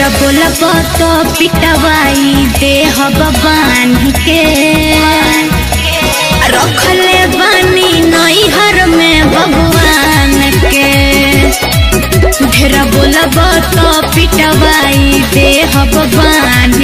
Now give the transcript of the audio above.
बोलब तो पिटवाई दे बांध के रखले बानी नैहर में भगवान के। ढेर बोलब तो पिटवाई दे बांध